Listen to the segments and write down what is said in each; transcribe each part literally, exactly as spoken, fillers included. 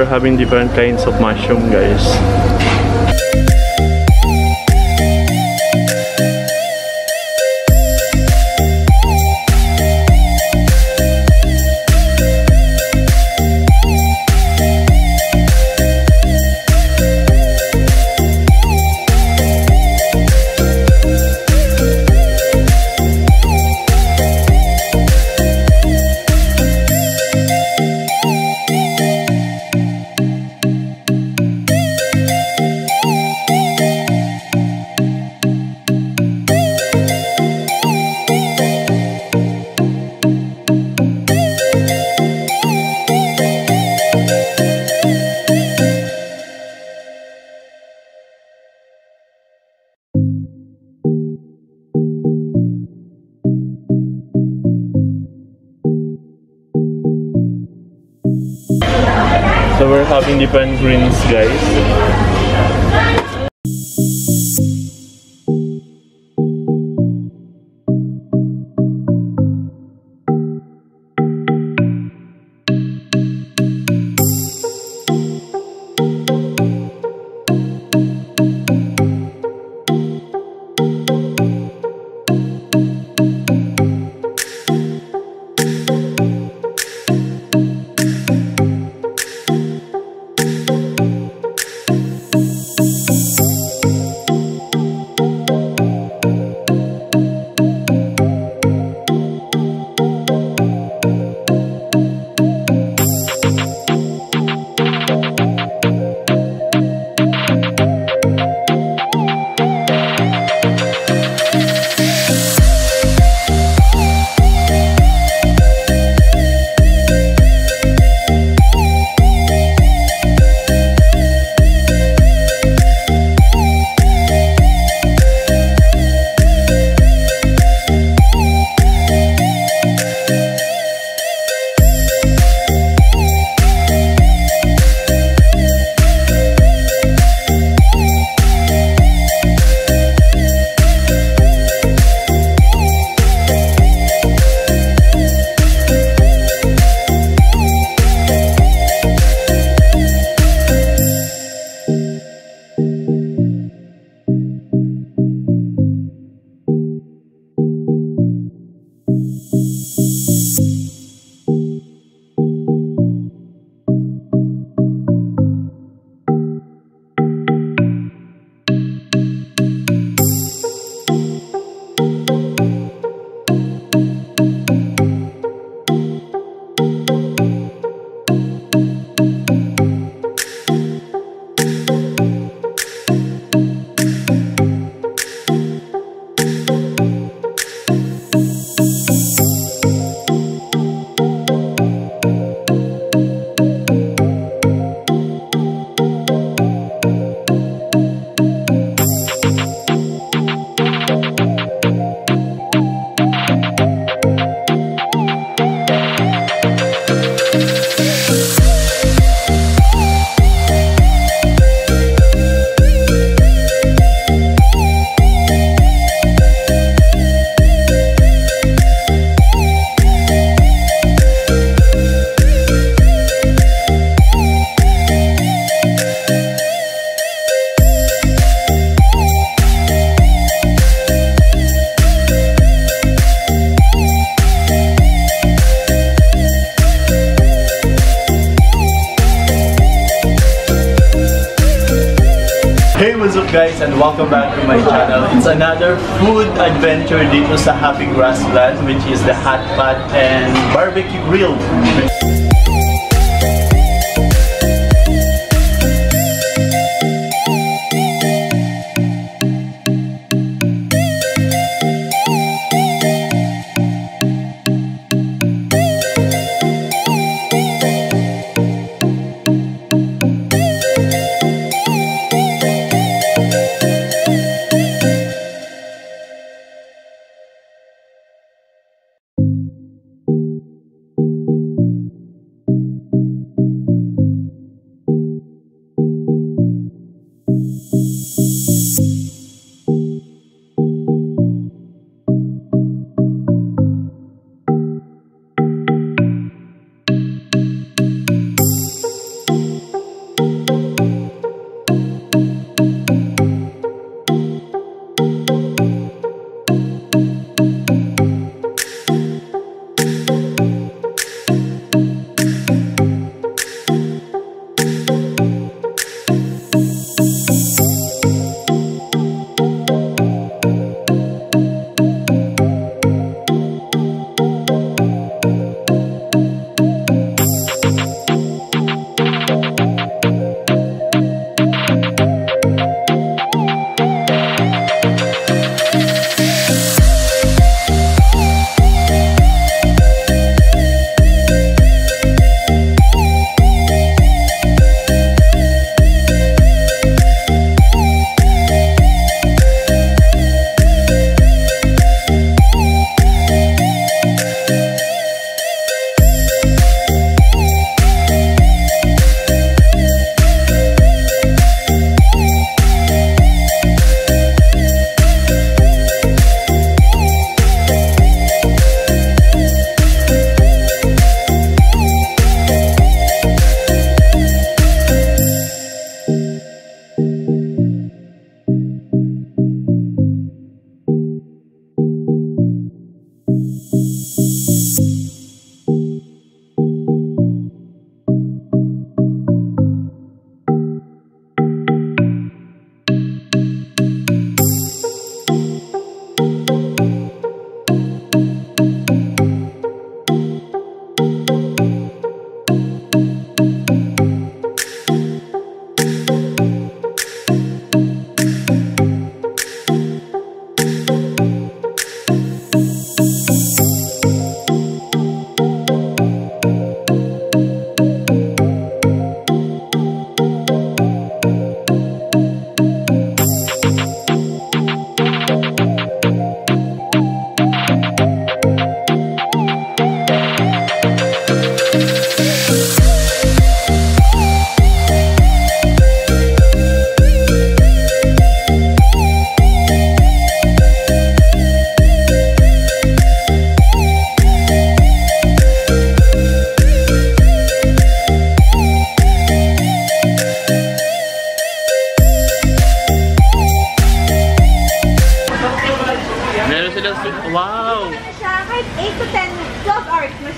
we're having different kinds of mushroom, guys. So we're having different greens, guys. Hey, what's up guys, and welcome back to my channel. It's another food adventure dito sa Happy Grassland, which is the hot pot and barbecue grill.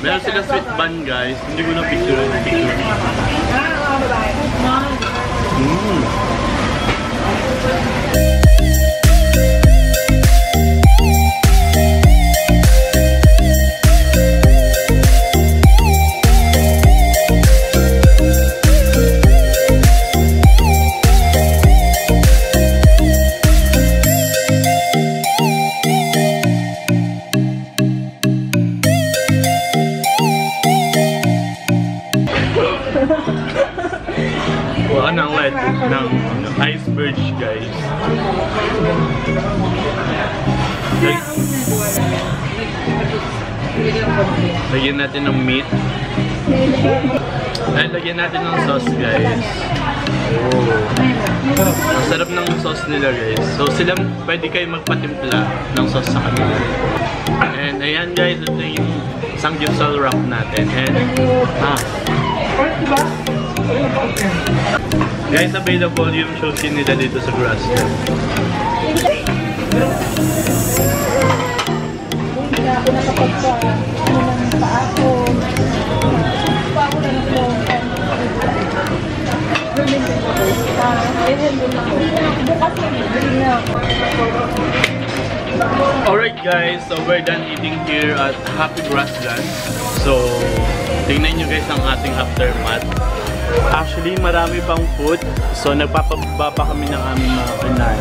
Meron sila sweet bun guys. Hindi ko na picture na picture. Mm. Wala nang light ng iceberg guys. Lag lagyan natin ng meat. Ay, lagyan natin ng sauce guys. Oh. Ang sarap ng sauce nila guys. So sila pwede kayo magpatimpla ng sauce sa kanila. And ayan guys, ito yung samgyeopsal wrap natin. And ah. Guys, available yung sushi nila dito sa Grassland. Alright guys, so we're done eating here at Happy Grassland. So, tingnan nyo guys ang ating aftermath. Actually, marami pang food. So, nagpapababa pa kami ng aming mga kanan.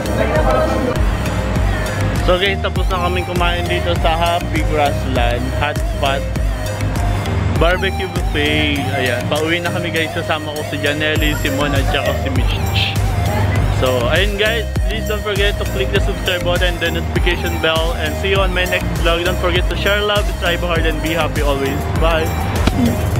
So guys, tapos na kaming kumain dito sa Happy Grassland Hot Pot Barbecue Buffet. Ayan, pauwi na kami guys. Kasama ko si Janelli, si Mon at saka si Mitch. So, ayun guys, please don't forget to click the subscribe button and the notification bell. And see you on my next vlog. Don't forget to share love, strive hard, and be happy always. Bye!